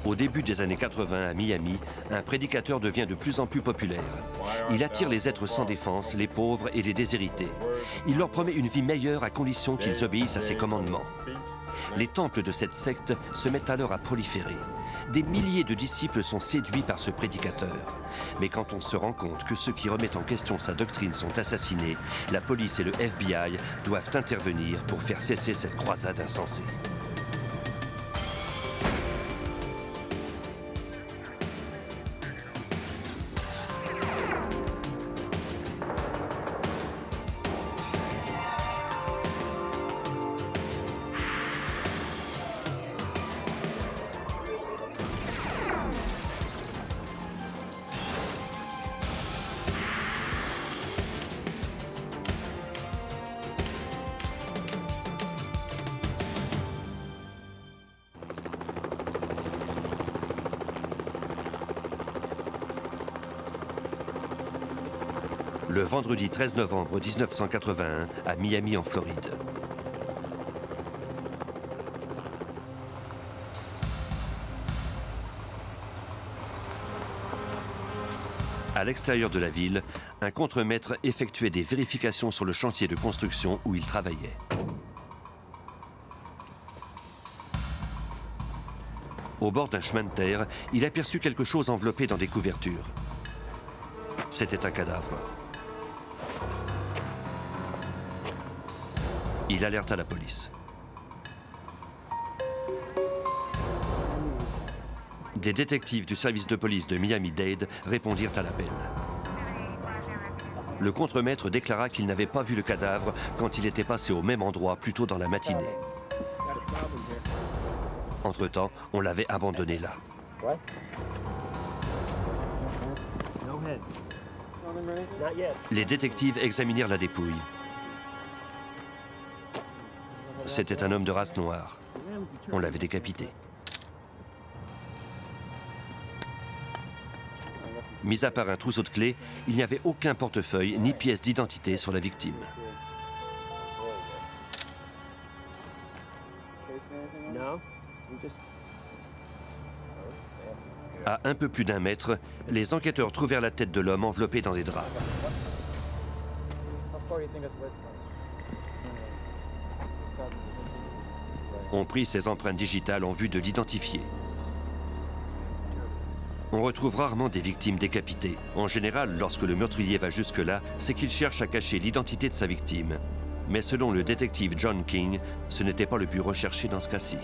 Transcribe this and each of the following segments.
Au début des années 80 à Miami, un prédicateur devient de plus en plus populaire. Il attire les êtres sans défense, les pauvres et les déshérités. Il leur promet une vie meilleure à condition qu'ils obéissent à ses commandements. Les temples de cette secte se mettent alors à proliférer. Des milliers de disciples sont séduits par ce prédicateur. Mais quand on se rend compte que ceux qui remettent en question sa doctrine sont assassinés, la police et le FBI doivent intervenir pour faire cesser cette croisade insensée. Le vendredi 13 novembre 1981 à Miami en Floride. À l'extérieur de la ville, un contremaître effectuait des vérifications sur le chantier de construction où il travaillait. Au bord d'un chemin de terre, il aperçut quelque chose enveloppé dans des couvertures. C'était un cadavre. Il alerta la police. Des détectives du service de police de Miami-Dade répondirent à l'appel. Le contremaître déclara qu'il n'avait pas vu le cadavre quand il était passé au même endroit plus tôt dans la matinée. Entre-temps, on l'avait abandonné là. Les détectives examinèrent la dépouille. C'était un homme de race noire. On l'avait décapité. Mis à part un trousseau de clés, il n'y avait aucun portefeuille ni pièce d'identité sur la victime. À un peu plus d'un mètre, les enquêteurs trouvèrent la tête de l'homme enveloppée dans des draps. On prit ses empreintes digitales en vue de l'identifier. On retrouve rarement des victimes décapitées. En général, lorsque le meurtrier va jusque-là, c'est qu'il cherche à cacher l'identité de sa victime. Mais selon le détective John King, ce n'était pas le but recherché dans ce cas-ci.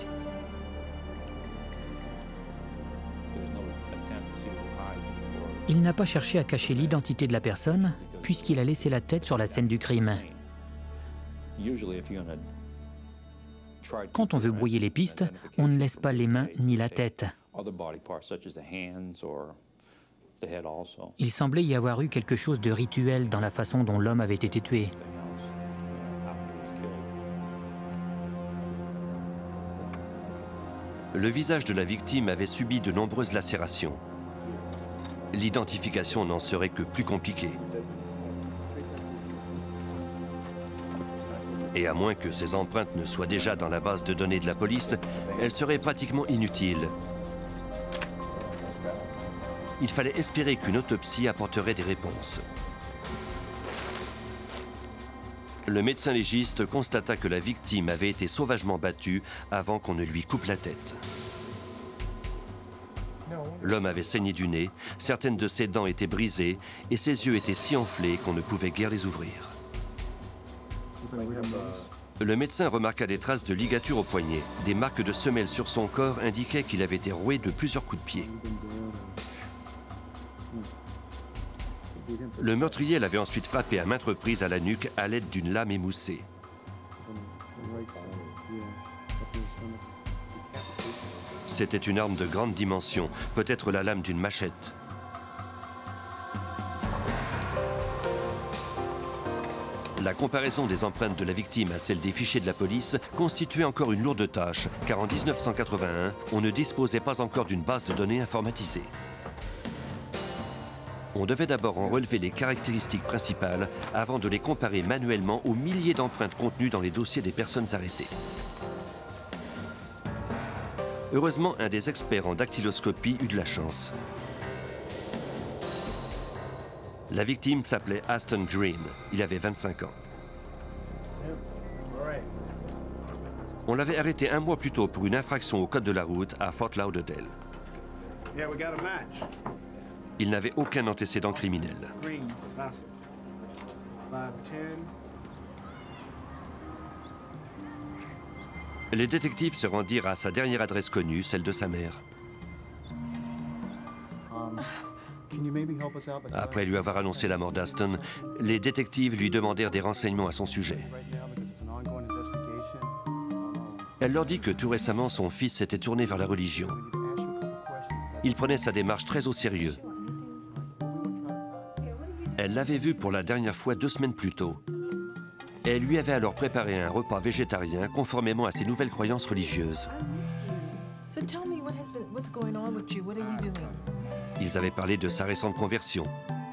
Il n'a pas cherché à cacher l'identité de la personne, puisqu'il a laissé la tête sur la scène du crime. Quand on veut brouiller les pistes, on ne laisse pas les mains ni la tête. Il semblait y avoir eu quelque chose de rituel dans la façon dont l'homme avait été tué. Le visage de la victime avait subi de nombreuses lacérations. L'identification n'en serait que plus compliquée. Et à moins que ces empreintes ne soient déjà dans la base de données de la police, elles seraient pratiquement inutiles. Il fallait espérer qu'une autopsie apporterait des réponses. Le médecin légiste constata que la victime avait été sauvagement battue avant qu'on ne lui coupe la tête. L'homme avait saigné du nez, certaines de ses dents étaient brisées et ses yeux étaient si enflés qu'on ne pouvait guère les ouvrir. Le médecin remarqua des traces de ligature au poignet. Des marques de semelles sur son corps indiquaient qu'il avait été roué de plusieurs coups de pied. Le meurtrier l'avait ensuite frappé à maintes reprises à la nuque à l'aide d'une lame émoussée. C'était une arme de grande dimension, peut-être la lame d'une machette. La comparaison des empreintes de la victime à celle des fichiers de la police constituait encore une lourde tâche, car en 1981, on ne disposait pas encore d'une base de données informatisée. On devait d'abord en relever les caractéristiques principales avant de les comparer manuellement aux milliers d'empreintes contenues dans les dossiers des personnes arrêtées. Heureusement, un des experts en dactyloscopie eut de la chance. La victime s'appelait Aston Green. Il avait 25 ans. On l'avait arrêté un mois plus tôt pour une infraction au code de la route à Fort Lauderdale. Il n'avait aucun antécédent criminel. Les détectives se rendirent à sa dernière adresse connue, celle de sa mère. Après lui avoir annoncé la mort d'Aston, les détectives lui demandèrent des renseignements à son sujet. Elle leur dit que tout récemment, son fils s'était tourné vers la religion. Il prenait sa démarche très au sérieux. Elle l'avait vu pour la dernière fois 2 semaines plus tôt. Elle lui avait alors préparé un repas végétarien conformément à ses nouvelles croyances religieuses. Ils avaient parlé de sa récente conversion.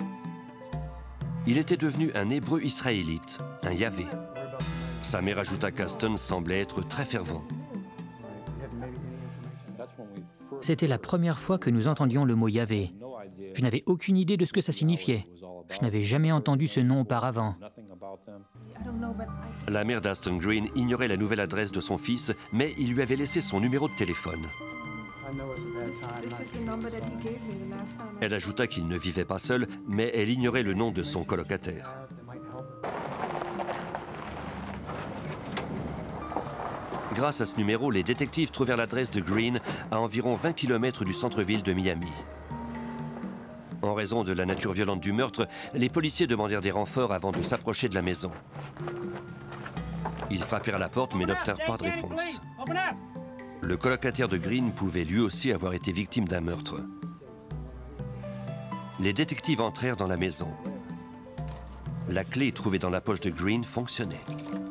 Il était devenu un hébreu israélite, un Yahvé. Sa mère ajouta qu'Aston semblait être très fervent. C'était la première fois que nous entendions le mot Yahvé. Je n'avais aucune idée de ce que ça signifiait. Je n'avais jamais entendu ce nom auparavant. La mère d'Aston Green ignorait la nouvelle adresse de son fils, mais il lui avait laissé son numéro de téléphone. Elle ajouta qu'il ne vivait pas seul, mais elle ignorait le nom de son colocataire. Grâce à ce numéro, les détectives trouvèrent l'adresse de Green à environ 20 km du centre-ville de Miami. En raison de la nature violente du meurtre, les policiers demandèrent des renforts avant de s'approcher de la maison. Ils frappèrent à la porte mais n'obtinrent pas de réponse. Le colocataire de Green pouvait lui aussi avoir été victime d'un meurtre. Les détectives entrèrent dans la maison. La clé trouvée dans la poche de Green fonctionnait.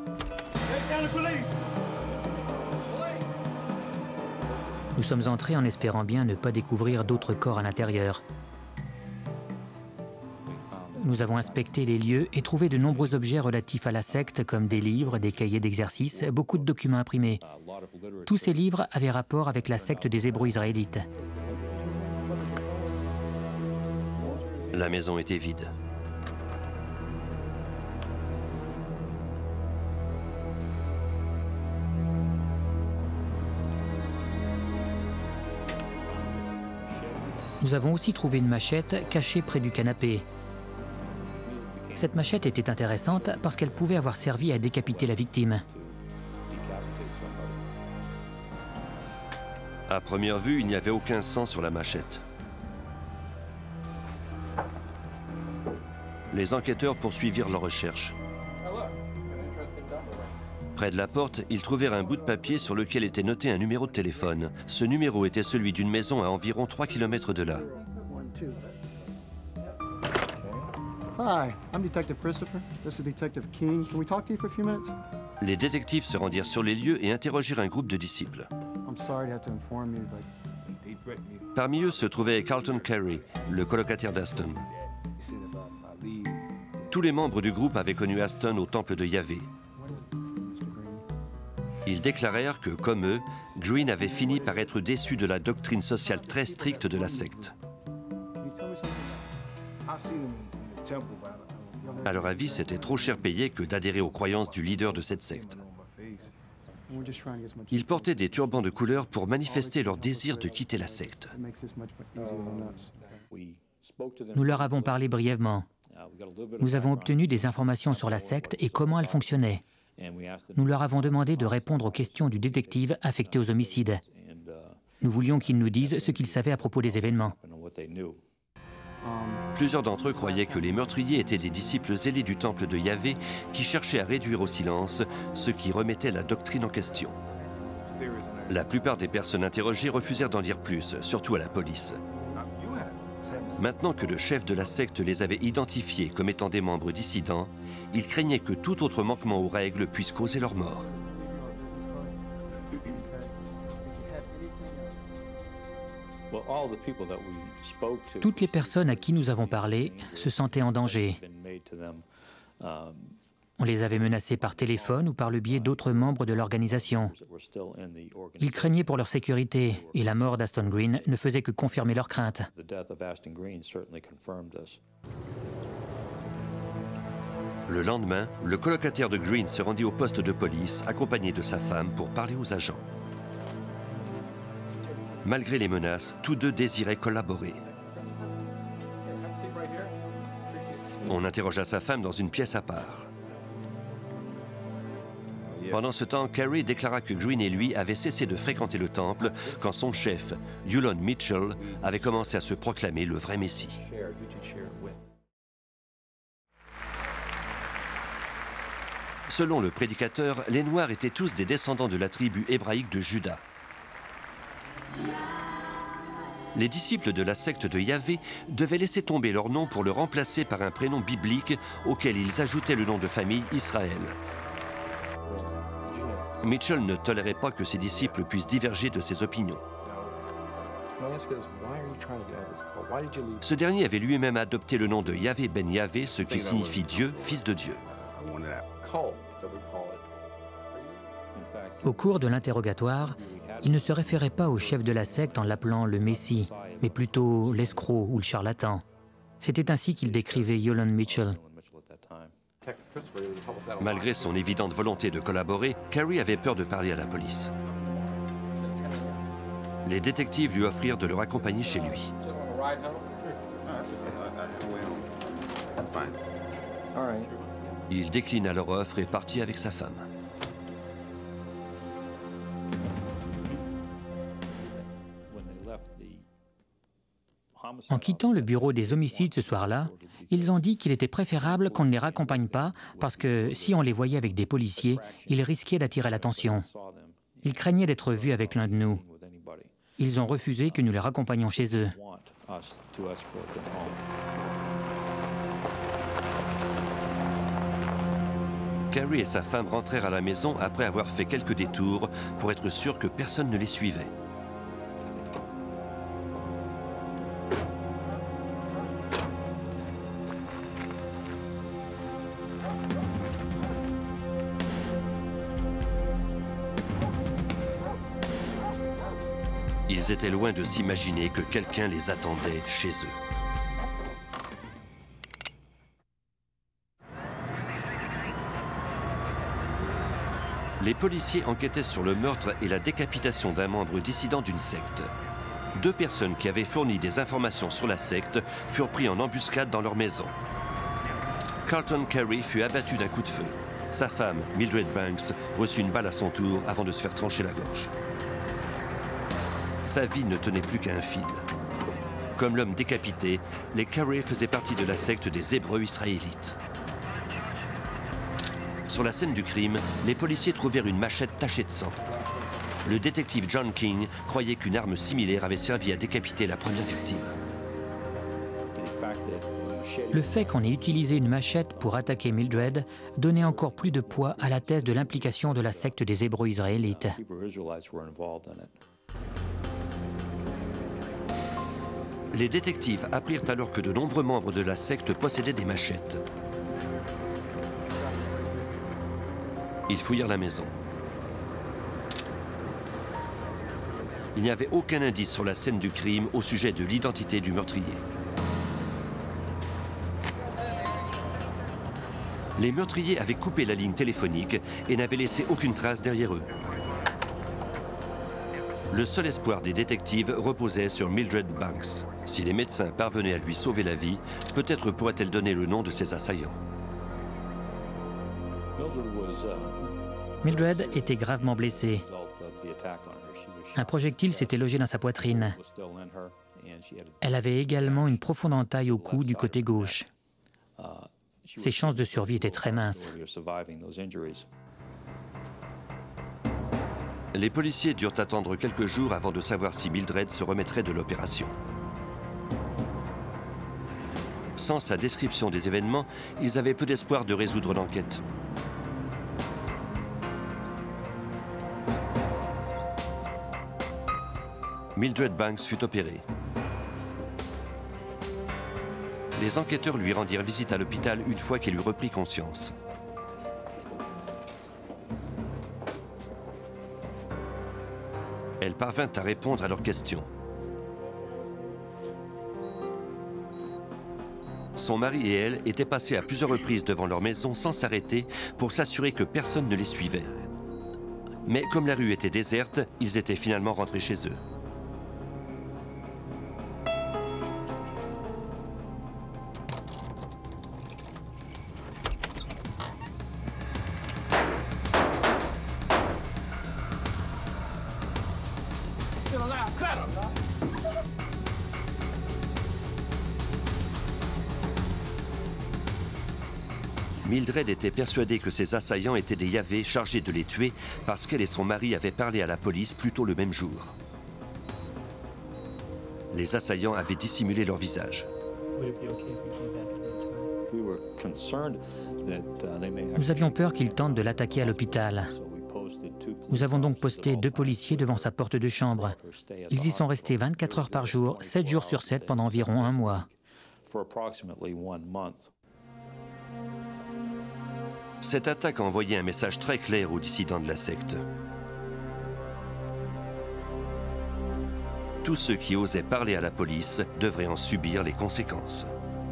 Nous sommes entrés en espérant bien ne pas découvrir d'autres corps à l'intérieur. Nous avons inspecté les lieux et trouvé de nombreux objets relatifs à la secte, comme des livres, des cahiers d'exercice, beaucoup de documents imprimés. Tous ces livres avaient rapport avec la secte des Hébreux israélites. La maison était vide. Nous avons aussi trouvé une machette cachée près du canapé. Cette machette était intéressante parce qu'elle pouvait avoir servi à décapiter la victime. À première vue, il n'y avait aucun sang sur la machette. Les enquêteurs poursuivirent leurs recherches. Près de la porte, ils trouvèrent un bout de papier sur lequel était noté un numéro de téléphone. Ce numéro était celui d'une maison à environ 3 km de là. Hi, I'm Detective Christopher. This is Detective King. Can we talk to you for a few minutes? Les détectives se rendirent sur les lieux et interrogèrent un groupe de disciples. I'm sorry to have to inform you, but Parmi eux se trouvait Carlton Carey, le colocataire d'Aston. Tous les membres du groupe avaient connu Aston au temple de Yahvé. Ils déclarèrent que, comme eux, Green avait fini par être déçu de la doctrine sociale très stricte de la secte. À leur avis, c'était trop cher payé que d'adhérer aux croyances du leader de cette secte. Ils portaient des turbans de couleur pour manifester leur désir de quitter la secte. Nous leur avons parlé brièvement. Nous avons obtenu des informations sur la secte et comment elle fonctionnait. Nous leur avons demandé de répondre aux questions du détective affecté aux homicides. Nous voulions qu'ils nous disent ce qu'ils savaient à propos des événements. Plusieurs d'entre eux croyaient que les meurtriers étaient des disciples zélés du temple de Yahvé qui cherchaient à réduire au silence ce qui remettait la doctrine en question. La plupart des personnes interrogées refusèrent d'en dire plus, surtout à la police. Maintenant que le chef de la secte les avait identifiés comme étant des membres dissidents, ils craignaient que tout autre manquement aux règles puisse causer leur mort. Toutes les personnes à qui nous avons parlé se sentaient en danger. On les avait menacés par téléphone ou par le biais d'autres membres de l'organisation. Ils craignaient pour leur sécurité et la mort d'Aston Green ne faisait que confirmer leurs craintes. Le lendemain, le colocataire de Green se rendit au poste de police accompagné de sa femme pour parler aux agents. Malgré les menaces, tous deux désiraient collaborer. On interrogea sa femme dans une pièce à part. Pendant ce temps, Carey déclara que Green et lui avaient cessé de fréquenter le temple quand son chef, Yulon Mitchell, avait commencé à se proclamer le vrai Messie. Selon le prédicateur, les Noirs étaient tous des descendants de la tribu hébraïque de Juda. Les disciples de la secte de Yahvé devaient laisser tomber leur nom pour le remplacer par un prénom biblique auquel ils ajoutaient le nom de famille Israël. Mitchell ne tolérait pas que ses disciples puissent diverger de ses opinions. Ce dernier avait lui-même adopté le nom de Yahvé ben Yahvé, ce qui signifie Dieu, fils de Dieu. Au cours de l'interrogatoire, il ne se référait pas au chef de la secte en l'appelant le Messie, mais plutôt l'escroc ou le charlatan. C'était ainsi qu'il décrivait Yulon Mitchell. Malgré son évidente volonté de collaborer, Carey avait peur de parler à la police. Les détectives lui offrirent de le raccompagner chez lui. Il déclina leur offre et partit avec sa femme. En quittant le bureau des homicides ce soir-là, ils ont dit qu'il était préférable qu'on ne les raccompagne pas parce que si on les voyait avec des policiers, ils risquaient d'attirer l'attention. Ils craignaient d'être vus avec l'un de nous. Ils ont refusé que nous les raccompagnions chez eux. Carey et sa femme rentrèrent à la maison après avoir fait quelques détours pour être sûrs que personne ne les suivait. Ils étaient loin de s'imaginer que quelqu'un les attendait chez eux. Les policiers enquêtaient sur le meurtre et la décapitation d'un membre dissident d'une secte. Deux personnes qui avaient fourni des informations sur la secte furent pris en embuscade dans leur maison. Carlton Carey fut abattu d'un coup de feu. Sa femme, Mildred Banks, reçut une balle à son tour avant de se faire trancher la gorge. Sa vie ne tenait plus qu'à un fil. Comme l'homme décapité, les Carey faisaient partie de la secte des Hébreux israélites. Sur la scène du crime, les policiers trouvèrent une machette tachée de sang. Le détective John King croyait qu'une arme similaire avait servi à décapiter la première victime. Le fait qu'on ait utilisé une machette pour attaquer Mildred donnait encore plus de poids à la thèse de l'implication de la secte des Hébreux israélites. Les détectives apprirent alors que de nombreux membres de la secte possédaient des machettes. Ils fouillèrent la maison. Il n'y avait aucun indice sur la scène du crime au sujet de l'identité du meurtrier. Les meurtriers avaient coupé la ligne téléphonique et n'avaient laissé aucune trace derrière eux. Le seul espoir des détectives reposait sur Mildred Banks. Si les médecins parvenaient à lui sauver la vie, peut-être pourrait-elle donner le nom de ses assaillants. Mildred était gravement blessée. Un projectile s'était logé dans sa poitrine. Elle avait également une profonde entaille au cou du côté gauche. Ses chances de survie étaient très minces. Les policiers durent attendre quelques jours avant de savoir si Mildred se remettrait de l'opération. Sans sa description des événements, ils avaient peu d'espoir de résoudre l'enquête. Mildred Banks fut opérée. Les enquêteurs lui rendirent visite à l'hôpital une fois qu'elle eut repris conscience. parvint à répondre à leurs questions. Son mari et elle étaient passés à plusieurs reprises devant leur maison sans s'arrêter pour s'assurer que personne ne les suivait. Mais comme la rue était déserte, ils étaient finalement rentrés chez eux. Mildred était persuadée que ses assaillants étaient des Yahvé chargés de les tuer parce qu'elle et son mari avaient parlé à la police plus tôt le même jour. Les assaillants avaient dissimulé leur visage. Nous avions peur qu'ils tentent de l'attaquer à l'hôpital. Nous avons donc posté 2 policiers devant sa porte de chambre. Ils y sont restés 24 heures par jour, 7 jours sur 7 pendant environ 1 mois. Cette attaque a envoyé un message très clair aux dissidents de la secte. Tous ceux qui osaient parler à la police devraient en subir les conséquences.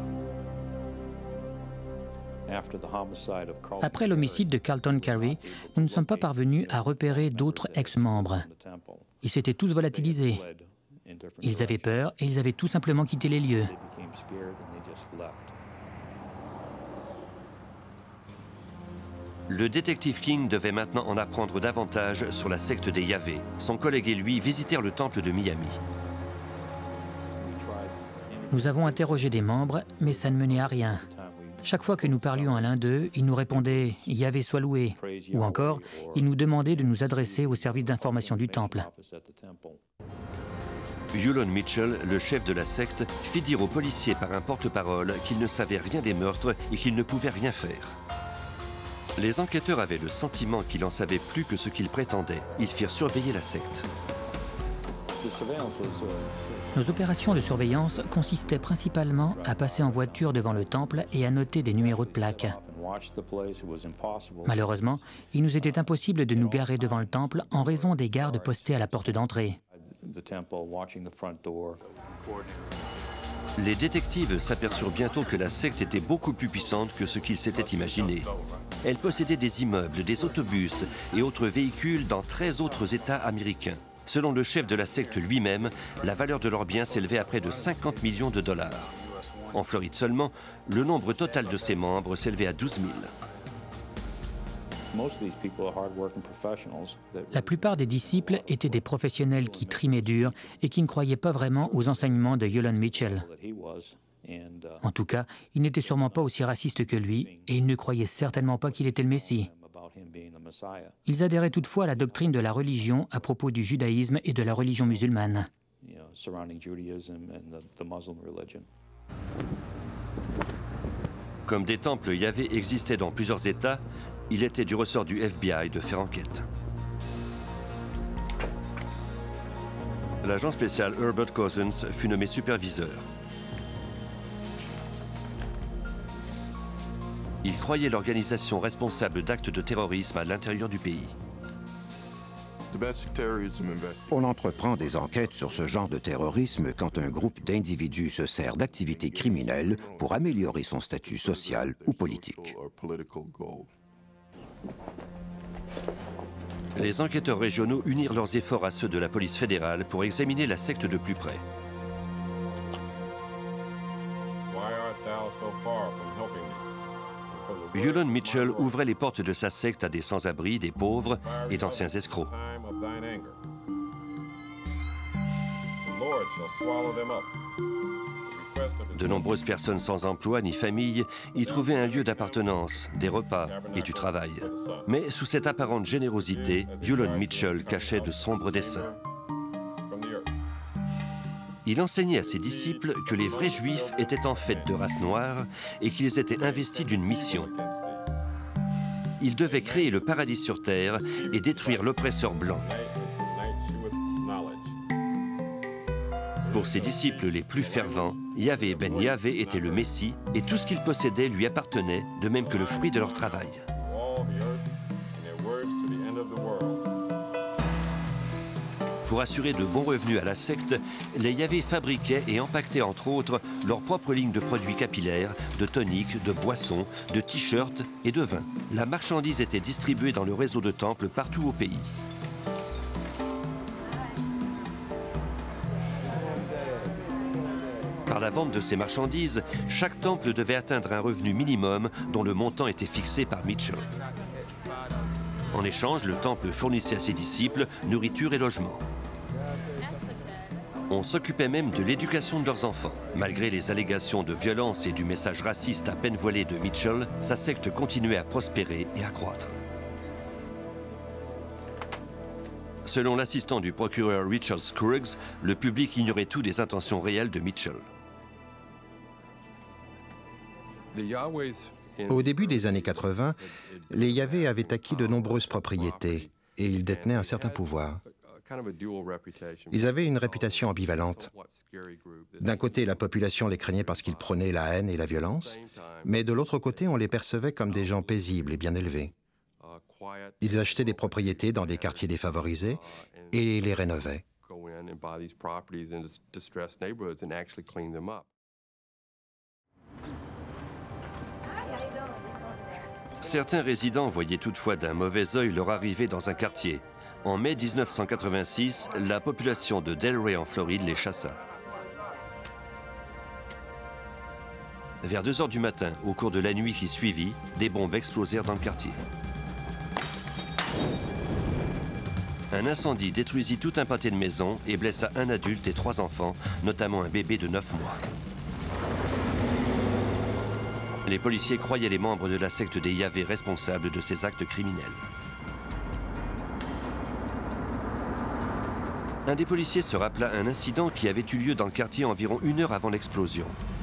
Après l'homicide de Carlton Carey, nous ne sommes pas parvenus à repérer d'autres ex-membres. Ils s'étaient tous volatilisés. Ils avaient peur et ils avaient tout simplement quitté les lieux. Le détective King devait maintenant en apprendre davantage sur la secte des Yahvé. Son collègue et lui visitèrent le temple de Miami. Nous avons interrogé des membres, mais ça ne menait à rien. Chaque fois que nous parlions à l'un d'eux, ils nous répondaient « Yahvé soit loué » ou encore, ils nous demandaient de nous adresser au service d'information du temple. Yulon Mitchell, le chef de la secte, fit dire aux policiers par un porte-parole qu'il ne savait rien des meurtres et qu'il ne pouvait rien faire. Les enquêteurs avaient le sentiment qu'il en savait plus que ce qu'ils prétendaient. Ils firent surveiller la secte. Nos opérations de surveillance consistaient principalement à passer en voiture devant le temple et à noter des numéros de plaque. Malheureusement, il nous était impossible de nous garer devant le temple en raison des gardes postés à la porte d'entrée. Les détectives s'aperçurent bientôt que la secte était beaucoup plus puissante que ce qu'ils s'étaient imaginé. Elle possédait des immeubles, des autobus et autres véhicules dans 13 autres États américains. Selon le chef de la secte lui-même, la valeur de leurs biens s'élevait à près de 50 millions de dollars. En Floride seulement, le nombre total de ses membres s'élevait à 12 000. La plupart des disciples étaient des professionnels qui trimaient dur et qui ne croyaient pas vraiment aux enseignements de Yulon Mitchell. En tout cas, ils n'étaient sûrement pas aussi racistes que lui et ils ne croyaient certainement pas qu'il était le Messie. Ils adhéraient toutefois à la doctrine de la religion à propos du judaïsme et de la religion musulmane. Comme des temples Yahvé existaient dans plusieurs États, il était du ressort du FBI de faire enquête. L'agent spécial Herbert Cousins fut nommé superviseur. Il croyait l'organisation responsable d'actes de terrorisme à l'intérieur du pays. On entreprend des enquêtes sur ce genre de terrorisme quand un groupe d'individus se sert d'activités criminelles pour améliorer son statut social ou politique. Les enquêteurs régionaux unirent leurs efforts à ceux de la police fédérale pour examiner la secte de plus près. Yulon Mitchell ouvrait les portes de sa secte à des sans-abri, des pauvres et d'anciens escrocs. De nombreuses personnes sans emploi ni famille y trouvaient un lieu d'appartenance, des repas et du travail. Mais sous cette apparente générosité, Yulon Mitchell cachait de sombres desseins. Il enseignait à ses disciples que les vrais Juifs étaient en fait de race noire et qu'ils étaient investis d'une mission. Ils devaient créer le paradis sur terre et détruire l'oppresseur blanc. Pour ses disciples les plus fervents, Yahvé ben Yahvé était le Messie et tout ce qu'ils possédaient lui appartenait, de même que le fruit de leur travail. Pour Pour assurer de bons revenus à la secte, les Yahvé fabriquaient et empaquetaient entre autres leur propre ligne de produits capillaires, de toniques, de boissons, de t-shirts et de vins. La marchandise était distribuée dans le réseau de temples partout au pays. Par la vente de ces marchandises, chaque temple devait atteindre un revenu minimum dont le montant était fixé par Mitchell. En échange, le temple fournissait à ses disciples nourriture et logement. On s'occupait même de l'éducation de leurs enfants. Malgré les allégations de violence et du message raciste à peine voilé de Mitchell, sa secte continuait à prospérer et à croître. Selon l'assistant du procureur Richard Scruggs, le public ignorait tout des intentions réelles de Mitchell. Au début des années 80, les Yahvé avaient acquis de nombreuses propriétés et ils détenaient un certain pouvoir. Ils avaient une réputation ambivalente. D'un côté, la population les craignait parce qu'ils prônaient la haine et la violence, mais de l'autre côté, on les percevait comme des gens paisibles et bien élevés. Ils achetaient des propriétés dans des quartiers défavorisés et les rénovaient. Certains résidents voyaient toutefois d'un mauvais œil leur arrivée dans un quartier. En mai 1986, la population de Delray en Floride les chassa. Vers 2 h du matin, au cours de la nuit qui suivit, des bombes explosèrent dans le quartier. Un incendie détruisit tout un pâté de maisons et blessa un adulte et 3 enfants, notamment un bébé de 9 mois. Les policiers croyaient les membres de la secte des Yahvé responsables de ces actes criminels. Un des policiers se rappela un incident qui avait eu lieu dans le quartier environ 1 heure avant l'explosion.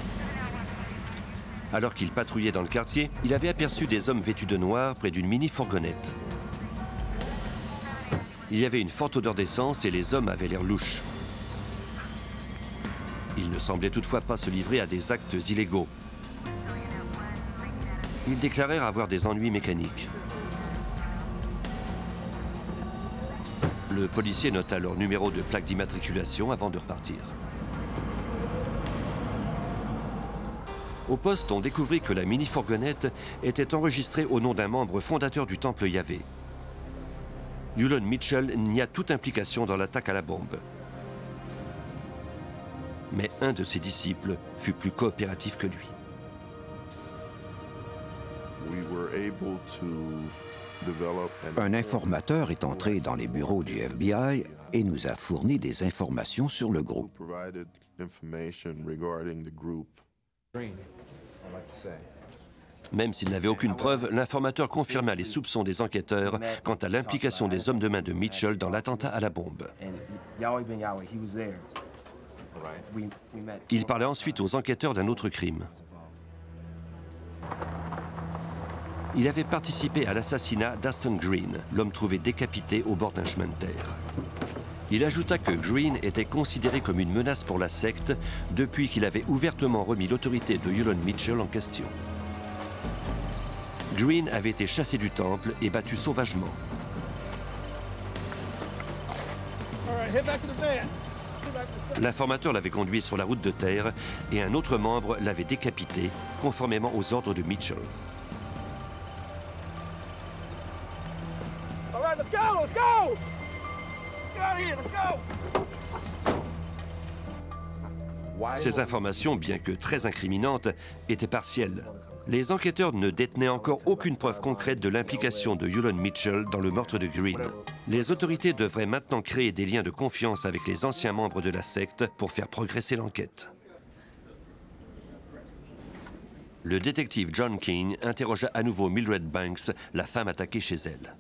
Alors qu'il patrouillait dans le quartier, il avait aperçu des hommes vêtus de noir près d'une mini-fourgonnette. Il y avait une forte odeur d'essence et les hommes avaient l'air louches. Ils ne semblaient toutefois pas se livrer à des actes illégaux. Ils déclarèrent avoir des ennuis mécaniques. Le policier nota leur numéro de plaque d'immatriculation avant de repartir. Au poste, on découvrit que la mini-fourgonnette était enregistrée au nom d'un membre fondateur du temple Yahvé. Yulon Mitchell nia toute implication dans l'attaque à la bombe. Mais un de ses disciples fut plus coopératif que lui. Un informateur est entré dans les bureaux du FBI et nous a fourni des informations sur le groupe. Même s'il n'avait aucune preuve, l'informateur confirma les soupçons des enquêteurs quant à l'implication des hommes de main de Mitchell dans l'attentat à la bombe. Il parlait ensuite aux enquêteurs d'un autre crime. Il avait participé à l'assassinat d'Aston Green, l'homme trouvé décapité au bord d'un chemin de terre. Il ajouta que Green était considéré comme une menace pour la secte depuis qu'il avait ouvertement remis l'autorité de Yulon Mitchell en question. Green avait été chassé du temple et battu sauvagement. L'informateur l'avait conduit sur la route de terre et un autre membre l'avait décapité, conformément aux ordres de Mitchell. Ces informations, bien que très incriminantes, étaient partielles. Les enquêteurs ne détenaient encore aucune preuve concrète de l'implication de Yulon Mitchell dans le meurtre de Green. Les autorités devraient maintenant créer des liens de confiance avec les anciens membres de la secte pour faire progresser l'enquête. Le détective John King interrogea à nouveau Mildred Banks, la femme attaquée chez elle.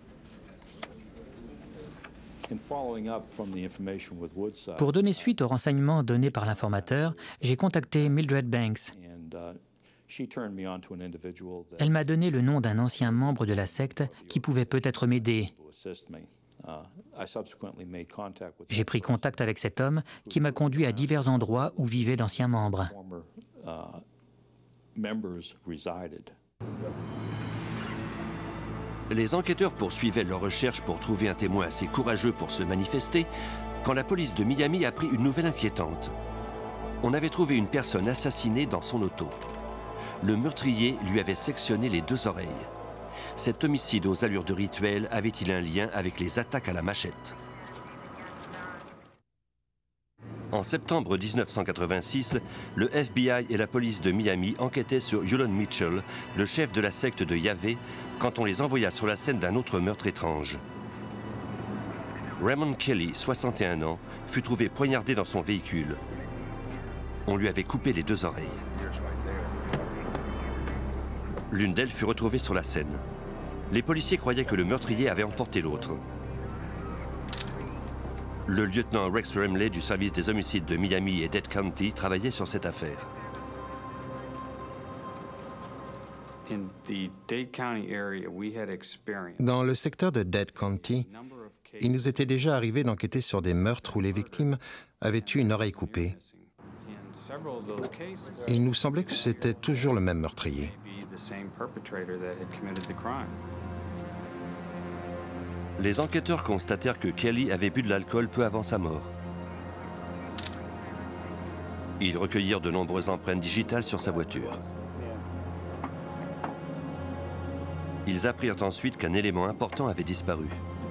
Pour donner suite aux renseignements donnés par l'informateur, j'ai contacté Mildred Banks. Elle m'a donné le nom d'un ancien membre de la secte qui pouvait peut-être m'aider. J'ai pris contact avec cet homme qui m'a conduit à divers endroits où vivaient d'anciens membres. Les enquêteurs poursuivaient leurs recherches pour trouver un témoin assez courageux pour se manifester quand la police de Miami apprit une nouvelle inquiétante. On avait trouvé une personne assassinée dans son auto. Le meurtrier lui avait sectionné les 2 oreilles. Cet homicide aux allures de rituel avait-il un lien avec les attaques à la machette? En septembre 1986, le FBI et la police de Miami enquêtaient sur Yulon Mitchell, le chef de la secte de Yahvé, quand on les envoya sur la scène d'un autre meurtre étrange. Raymond Kelly, 61 ans, fut trouvé poignardé dans son véhicule. On lui avait coupé les 2 oreilles. L'une d'elles fut retrouvée sur la scène. Les policiers croyaient que le meurtrier avait emporté l'autre. Le lieutenant Rex Remley du service des homicides de Miami et Dade County travaillait sur cette affaire. Dans le secteur de Dade County, il nous était déjà arrivé d'enquêter sur des meurtres où les victimes avaient eu une oreille coupée. Et il nous semblait que c'était toujours le même meurtrier. Les enquêteurs constatèrent que Kelly avait bu de l'alcool peu avant sa mort. Ils recueillirent de nombreuses empreintes digitales sur sa voiture. Ils apprirent ensuite qu'un élément important avait disparu.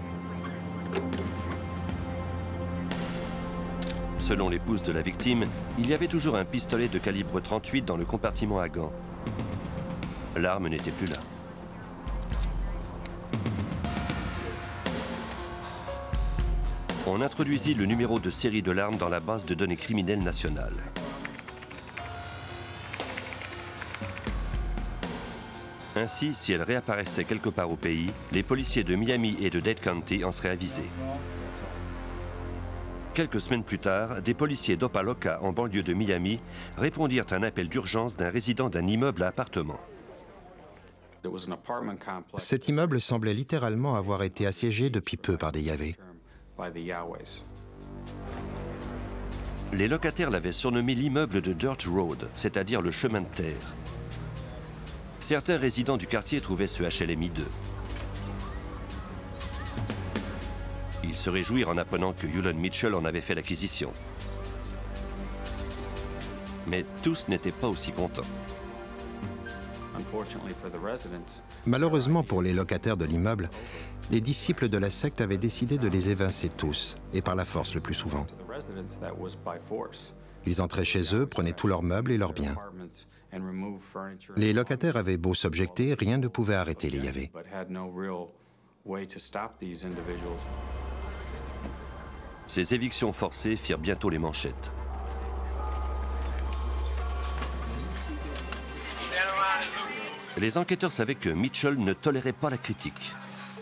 Selon l'épouse de la victime, il y avait toujours un pistolet de calibre 38 dans le compartiment à gants. L'arme n'était plus là. On introduisit le numéro de série de l'arme dans la base de données criminelle nationale. Ainsi, si elle réapparaissait quelque part au pays, les policiers de Miami et de Dade County en seraient avisés. Quelques semaines plus tard, des policiers d'Opa-locka, en banlieue de Miami, répondirent à un appel d'urgence d'un résident d'un immeuble à appartements. Cet immeuble semblait littéralement avoir été assiégé depuis peu par des Yahvé. Les locataires l'avaient surnommé l'immeuble de Dirt Road, c'est-à-dire le chemin de terre. Certains résidents du quartier trouvaient ce HLM hideux. Ils se réjouirent en apprenant que Yulon Mitchell en avait fait l'acquisition. Mais tous n'étaient pas aussi contents. Malheureusement pour les locataires de l'immeuble, les disciples de la secte avaient décidé de les évincer tous, et par la force le plus souvent. Ils entraient chez eux, prenaient tous leurs meubles et leurs biens. Les locataires avaient beau s'objecter, rien ne pouvait arrêter les Yahvé. Ces évictions forcées firent bientôt les manchettes. Les enquêteurs savaient que Mitchell ne tolérait pas la critique.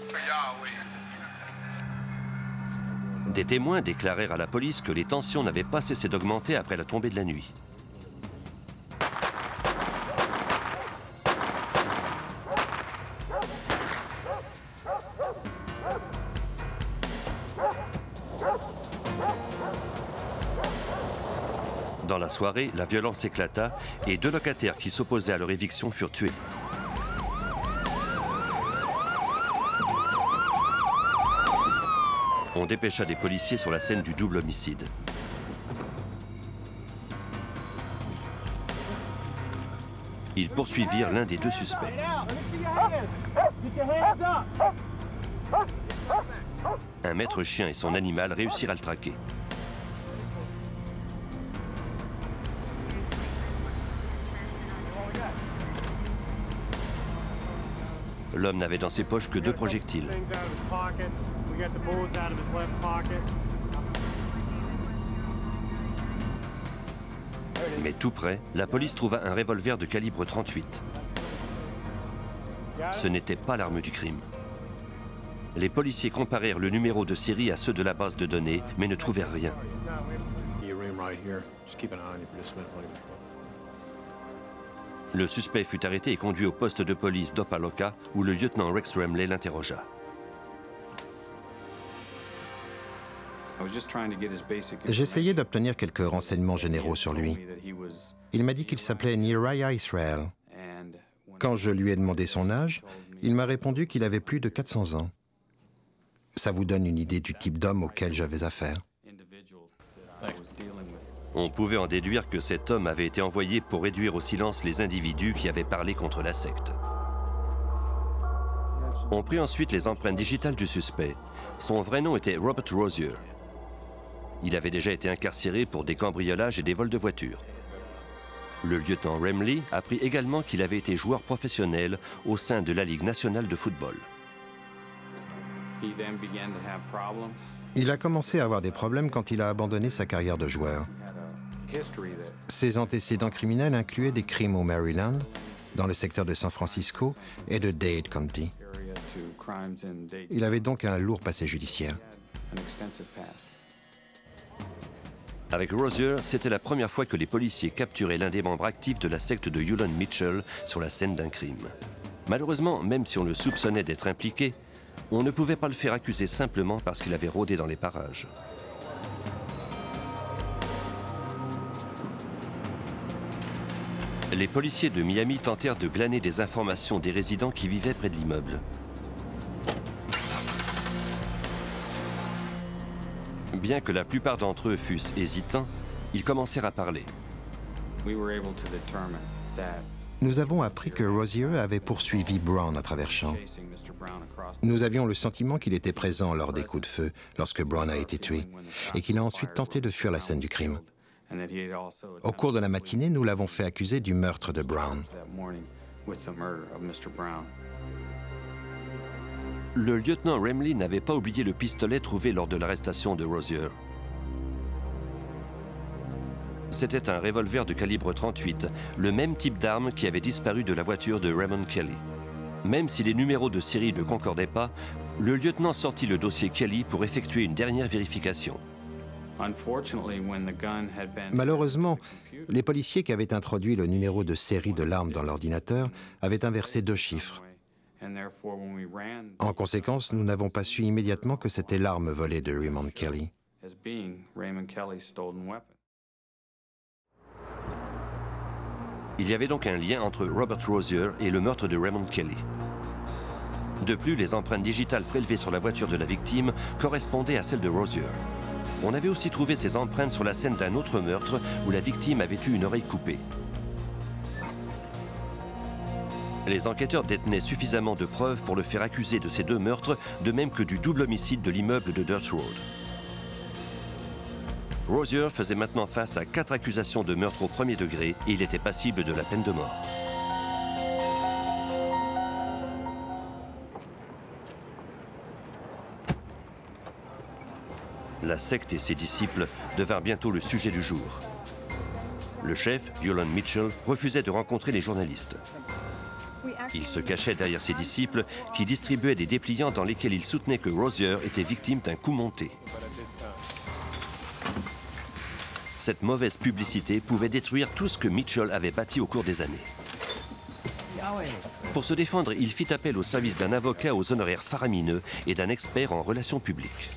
Des témoins déclarèrent à la police que les tensions n'avaient pas cessé d'augmenter après la tombée de la nuit. Dans la soirée, la violence éclata et 2 locataires qui s'opposaient à leur éviction furent tués. On dépêcha des policiers sur la scène du double homicide. Ils poursuivirent l'un des 2 suspects. Un maître chien et son animal réussirent à le traquer. L'homme n'avait dans ses poches que 2 projectiles. Mais tout près, la police trouva un revolver de calibre 38. Ce n'était pas l'arme du crime. Les policiers comparèrent le numéro de série à ceux de la base de données, mais ne trouvèrent rien. Le suspect fut arrêté et conduit au poste de police d'Opa-locka, où le lieutenant Rex Remley l'interrogea. J'essayais d'obtenir quelques renseignements généraux sur lui. Il m'a dit qu'il s'appelait Neriah Israel. Quand je lui ai demandé son âge, Il m'a répondu qu'il avait plus de 400 ans. Ça vous donne une idée du type d'homme auquel j'avais affaire. On pouvait en déduire que cet homme avait été envoyé pour réduire au silence les individus qui avaient parlé contre la secte. On prit ensuite les empreintes digitales du suspect. Son vrai nom était Robert Rozier. Il avait déjà été incarcéré pour des cambriolages et des vols de voitures. Le lieutenant Remley apprit également qu'il avait été joueur professionnel au sein de la Ligue nationale de football. Il a commencé à avoir des problèmes quand il a abandonné sa carrière de joueur. Ses antécédents criminels incluaient des crimes au Maryland, dans le secteur de San Francisco et de Dade County. Il avait donc un lourd passé judiciaire. Avec Rozier, c'était la première fois que les policiers capturaient l'un des membres actifs de la secte de Hulon Mitchell sur la scène d'un crime. Malheureusement, même si on le soupçonnait d'être impliqué, on ne pouvait pas le faire accuser simplement parce qu'il avait rôdé dans les parages. Les policiers de Miami tentèrent de glaner des informations des résidents qui vivaient près de l'immeuble. Bien que la plupart d'entre eux fussent hésitants, ils commencèrent à parler. Nous avons appris que Rozier avait poursuivi Brown à travers champs. Nous avions le sentiment qu'il était présent lors des coups de feu lorsque Brown a été tué et qu'il a ensuite tenté de fuir la scène du crime. Au cours de la matinée, nous l'avons fait accuser du meurtre de Brown. Le lieutenant Remley n'avait pas oublié le pistolet trouvé lors de l'arrestation de Rozier. C'était un revolver de calibre 38, le même type d'arme qui avait disparu de la voiture de Raymond Kelly. Même si les numéros de série ne concordaient pas, le lieutenant sortit le dossier Kelly pour effectuer une dernière vérification. Malheureusement, les policiers qui avaient introduit le numéro de série de l'arme dans l'ordinateur avaient inversé 2 chiffres. En conséquence, nous n'avons pas su immédiatement que c'était l'arme volée de Raymond Kelly. Il y avait donc un lien entre Robert Rozier et le meurtre de Raymond Kelly. De plus, les empreintes digitales prélevées sur la voiture de la victime correspondaient à celles de Rozier. On avait aussi trouvé ces empreintes sur la scène d'un autre meurtre où la victime avait eu une oreille coupée. Les enquêteurs détenaient suffisamment de preuves pour le faire accuser de ces 2 meurtres, de même que du double homicide de l'immeuble de Dirt Road. Rozier faisait maintenant face à 4 accusations de meurtre au premier degré et il était passible de la peine de mort. La secte et ses disciples devinrent bientôt le sujet du jour. Le chef, Hulon Mitchell, refusait de rencontrer les journalistes. Il se cachait derrière ses disciples qui distribuaient des dépliants dans lesquels il soutenait que Rozier était victime d'un coup monté. Cette mauvaise publicité pouvait détruire tout ce que Mitchell avait bâti au cours des années. Pour se défendre, il fit appel au service d'un avocat aux honoraires faramineux et d'un expert en relations publiques.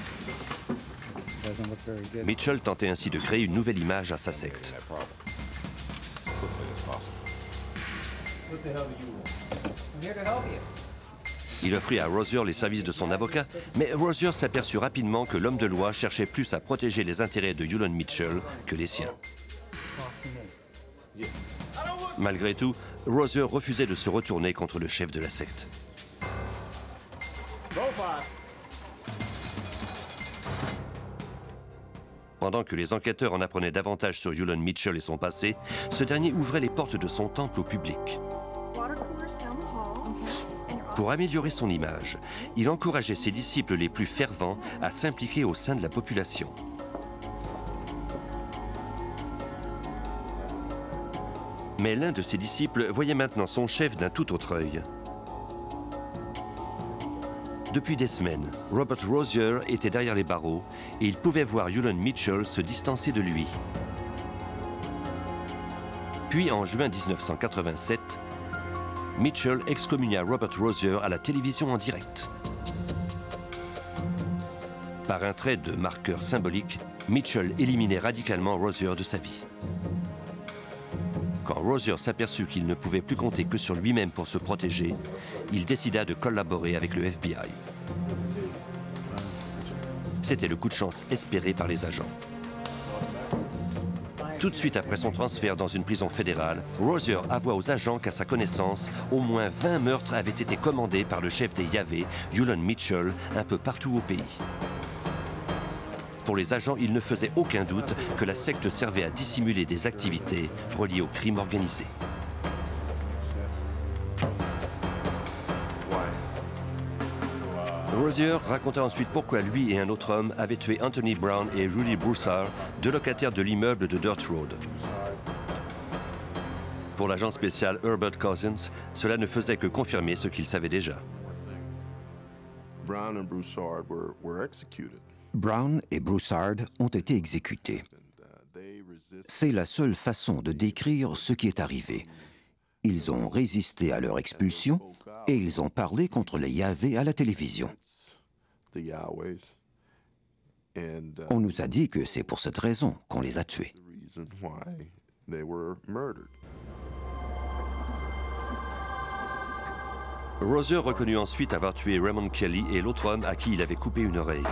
Mitchell tentait ainsi de créer une nouvelle image à sa secte. Il offrit à Rozier les services de son avocat, mais Rozier s'aperçut rapidement que l'homme de loi cherchait plus à protéger les intérêts de Hulon Mitchell que les siens. Malgré tout, Rozier refusait de se retourner contre le chef de la secte. Pendant que les enquêteurs en apprenaient davantage sur Hulon Mitchell et son passé, ce dernier ouvrait les portes de son temple au public. Pour améliorer son image, il encourageait ses disciples les plus fervents à s'impliquer au sein de la population. Mais l'un de ses disciples voyait maintenant son chef d'un tout autre œil. Depuis des semaines, Robert Rozier était derrière les barreaux et il pouvait voir Hulon Mitchell se distancer de lui. Puis en juin 1987, Mitchell excommunia Robert Rozier à la télévision en direct. Par un trait de marqueur symbolique, Mitchell éliminait radicalement Rozier de sa vie. Quand Rozier s'aperçut qu'il ne pouvait plus compter que sur lui-même pour se protéger, il décida de collaborer avec le FBI. C'était le coup de chance espéré par les agents. Tout de suite après son transfert dans une prison fédérale, Rozier avoua aux agents qu'à sa connaissance, au moins 20 meurtres avaient été commandés par le chef des Yahvé, Yulon Mitchell, un peu partout au pays. Pour les agents, il ne faisait aucun doute que la secte servait à dissimuler des activités reliées au crime organisé. Rozier raconta ensuite pourquoi lui et un autre homme avaient tué Anthony Brown et Rudy Broussard, deux locataires de l'immeuble de Dirt Road. Pour l'agent spécial Herbert Cousins, cela ne faisait que confirmer ce qu'il savait déjà. Brown et Broussard ont été exécutés. C'est la seule façon de décrire ce qui est arrivé. Ils ont résisté à leur expulsion et ils ont parlé contre les Yahvé à la télévision. On nous a dit que c'est pour cette raison qu'on les a tués. Rozier reconnut ensuite avoir tué Raymond Kelly et l'autre homme à qui il avait coupé une oreille.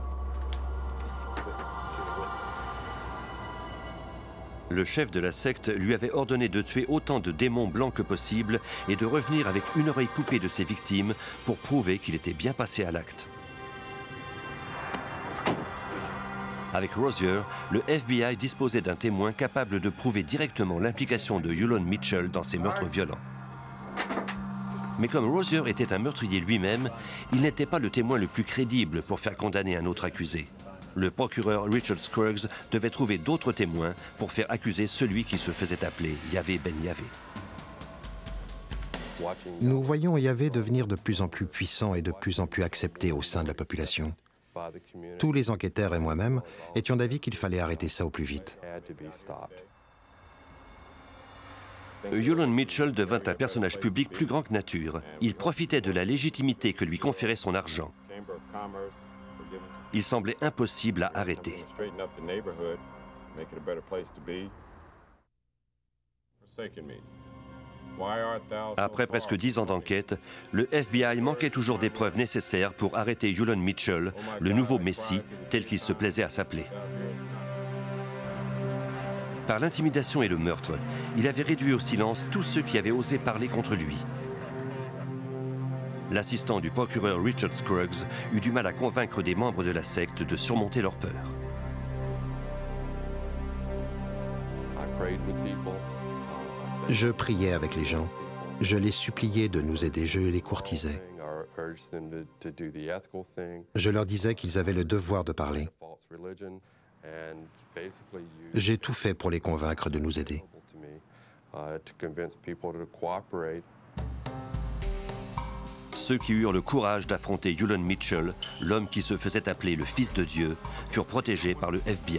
Le chef de la secte lui avait ordonné de tuer autant de démons blancs que possible et de revenir avec une oreille coupée de ses victimes pour prouver qu'il était bien passé à l'acte. Avec Rozier, le FBI disposait d'un témoin capable de prouver directement l'implication de Yulon Mitchell dans ces meurtres violents. Mais comme Rozier était un meurtrier lui-même, il n'était pas le témoin le plus crédible pour faire condamner un autre accusé. Le procureur Richard Scruggs devait trouver d'autres témoins pour faire accuser celui qui se faisait appeler Yahvé Ben Yahvé. Nous voyons Yahvé devenir de plus en plus puissant et de plus en plus accepté au sein de la population. Tous les enquêteurs et moi-même étions d'avis qu'il fallait arrêter ça au plus vite. Yulon Mitchell devint un personnage public plus grand que nature. Il profitait de la légitimité que lui conférait son argent. Il semblait impossible à arrêter. Après presque 10 ans d'enquête, le FBI manquait toujours des preuves nécessaires pour arrêter Yulon Mitchell, le nouveau Messie, tel qu'il se plaisait à s'appeler. Par l'intimidation et le meurtre, il avait réduit au silence tous ceux qui avaient osé parler contre lui. L'assistant du procureur Richard Scruggs eut du mal à convaincre des membres de la secte de surmonter leur peur. Je priais avec les gens. Je les suppliais de nous aider. Je les courtisais. Je leur disais qu'ils avaient le devoir de parler. J'ai tout fait pour les convaincre de nous aider. Ceux qui eurent le courage d'affronter Yulon Mitchell, l'homme qui se faisait appeler le Fils de Dieu, furent protégés par le FBI.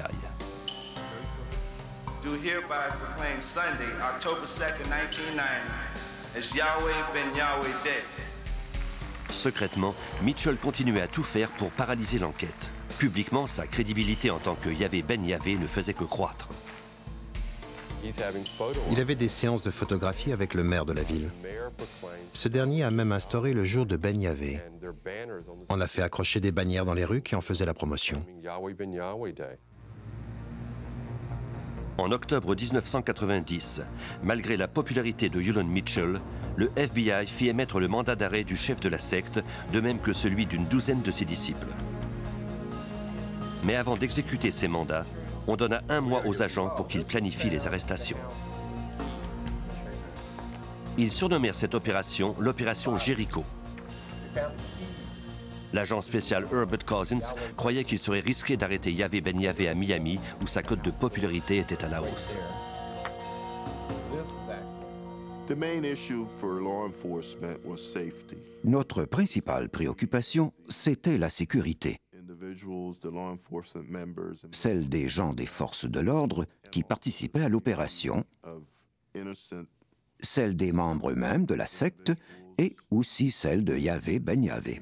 Do hereby proclaim Sunday, October 2nd, 1990, as Yahweh Ben Yahweh Day. Secrètement, Mitchell continuait à tout faire pour paralyser l'enquête. Publiquement, sa crédibilité en tant que Yahvé Ben Yahvé ne faisait que croître. Il avait des séances de photographie avec le maire de la ville. Ce dernier a même instauré le jour de Ben Yahvé. On a fait accrocher des bannières dans les rues qui en faisaient la promotion. En octobre 1990, malgré la popularité de Yulon Mitchell, le FBI fit émettre le mandat d'arrêt du chef de la secte, de même que celui d'une douzaine de ses disciples. Mais avant d'exécuter ces mandats, on donna 1 mois aux agents pour qu'ils planifient les arrestations. Ils surnommèrent cette opération l'opération Jéricho. L'agent spécial Herbert Cousins croyait qu'il serait risqué d'arrêter Yahvé Ben Yahvé à Miami, où sa cote de popularité était à la hausse. Notre principale préoccupation, c'était la sécurité. Celle des gens des forces de l'ordre qui participaient à l'opération, celle des membres eux-mêmes de la secte et aussi celle de Yahvé Ben Yahvé.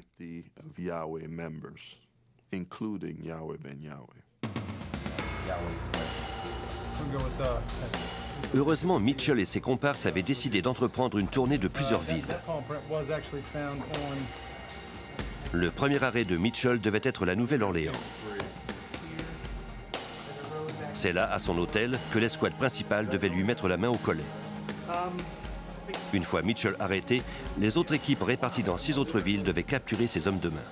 Heureusement, Mitchell et ses comparses avaient décidé d'entreprendre une tournée de plusieurs villes. Le premier arrêt de Mitchell devait être la Nouvelle-Orléans. C'est là, à son hôtel, que l'escouade principale devait lui mettre la main au collet. Une fois Mitchell arrêté, les autres équipes réparties dans 6 autres villes devaient capturer ses hommes de main.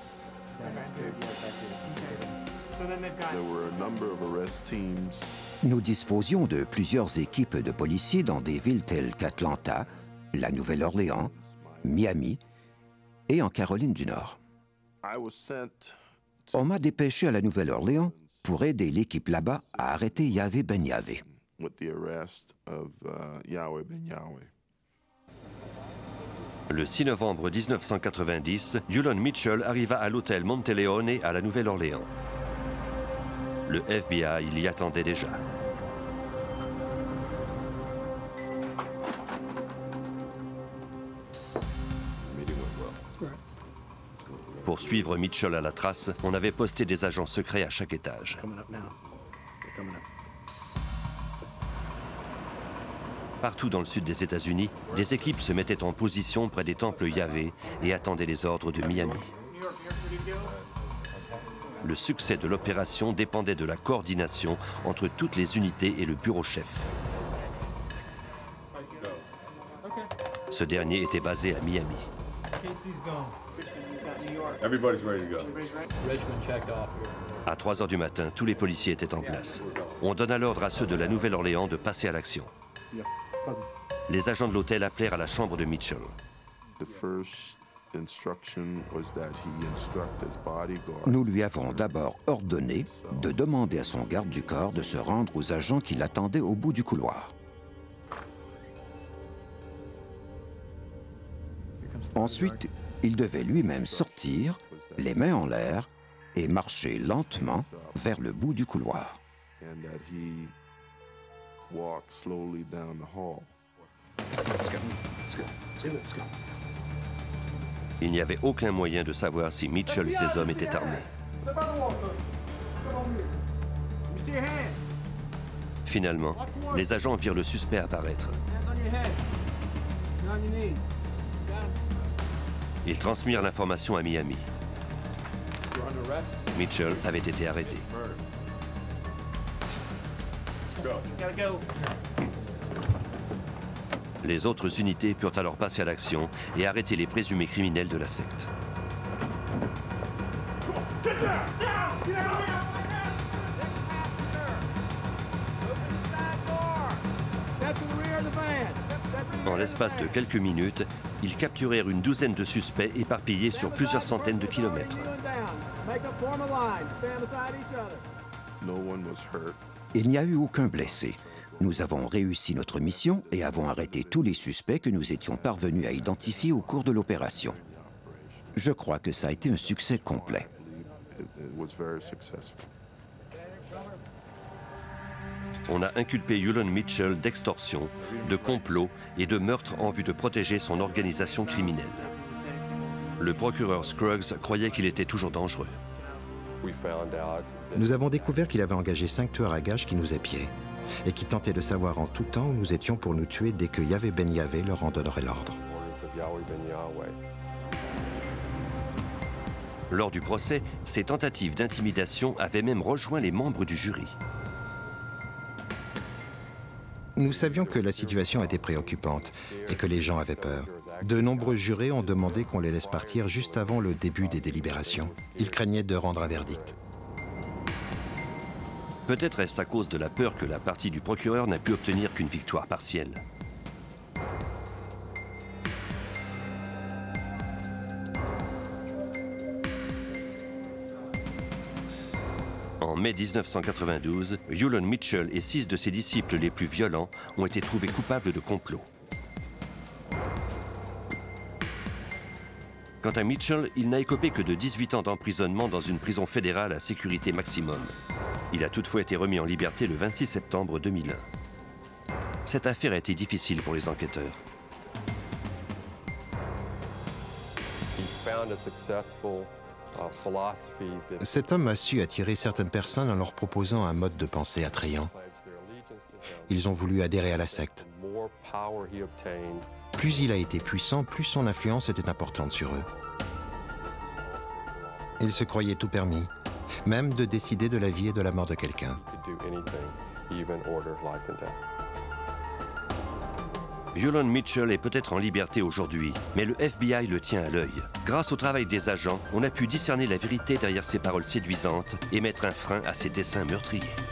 Nous disposions de plusieurs équipes de policiers dans des villes telles qu'Atlanta, la Nouvelle-Orléans, Miami et en Caroline du Nord. On m'a dépêché à la Nouvelle-Orléans pour aider l'équipe là-bas à arrêter Yahweh Ben Yahweh. Le 6 novembre 1990, Yulon Mitchell arriva à l'hôtel Monteleone à la Nouvelle-Orléans. Le FBI l'y attendait déjà. Pour suivre Mitchell à la trace, on avait posté des agents secrets à chaque étage. Partout dans le sud des États-Unis, des équipes se mettaient en position près des temples Yahvé et attendaient les ordres de Miami. Le succès de l'opération dépendait de la coordination entre toutes les unités et le bureau chef. Ce dernier était basé à Miami. À 3 heures du matin, tous les policiers étaient en place. On donna l'ordre à ceux de la Nouvelle-Orléans de passer à l'action. Les agents de l'hôtel appelèrent à la chambre de Mitchell. Nous lui avons d'abord ordonné de demander à son garde du corps de se rendre aux agents qui l'attendaient au bout du couloir. Ensuite, il devait lui-même sortir, les mains en l'air, et marcher lentement vers le bout du couloir. Il n'y avait aucun moyen de savoir si Mitchell et ses hommes étaient armés. Finalement, les agents virent le suspect apparaître. Ils transmirent l'information à Miami. Mitchell avait été arrêté. Les autres unités purent alors passer à l'action et arrêter les présumés criminels de la secte. En l'espace de quelques minutes, ils capturèrent une douzaine de suspects éparpillés sur plusieurs centaines de kilomètres. Il n'y a eu aucun blessé. Nous avons réussi notre mission et avons arrêté tous les suspects que nous étions parvenus à identifier au cours de l'opération. Je crois que ça a été un succès complet. On a inculpé Yulon Mitchell d'extorsion, de complot et de meurtre en vue de protéger son organisation criminelle. Le procureur Scruggs croyait qu'il était toujours dangereux. Nous avons découvert qu'il avait engagé 5 tueurs à gages qui nous épiaient et qui tentaient de savoir en tout temps où nous étions pour nous tuer dès que Yahweh Ben Yahweh leur en donnerait l'ordre. Lors du procès, ces tentatives d'intimidation avaient même rejoint les membres du jury. Nous savions que la situation était préoccupante et que les gens avaient peur. De nombreux jurés ont demandé qu'on les laisse partir juste avant le début des délibérations. Ils craignaient de rendre un verdict. Peut-être est-ce à cause de la peur que la partie du procureur n'a pu obtenir qu'une victoire partielle. En mai 1992, Yulon Mitchell et 6 de ses disciples les plus violents ont été trouvés coupables de complot. Quant à Mitchell, il n'a écopé que de 18 ans d'emprisonnement dans une prison fédérale à sécurité maximum. Il a toutefois été remis en liberté le 26 septembre 2001. Cette affaire a été difficile pour les enquêteurs. Cet homme a su attirer certaines personnes en leur proposant un mode de pensée attrayant. ils ont voulu adhérer à la secte. Plus il a été puissant, plus son influence était importante sur eux. Il se croyait tout permis, même de décider de la vie et de la mort de quelqu'un. Yulon Mitchell est peut-être en liberté aujourd'hui, mais le FBI le tient à l'œil. Grâce au travail des agents, on a pu discerner la vérité derrière ses paroles séduisantes et mettre un frein à ses desseins meurtriers.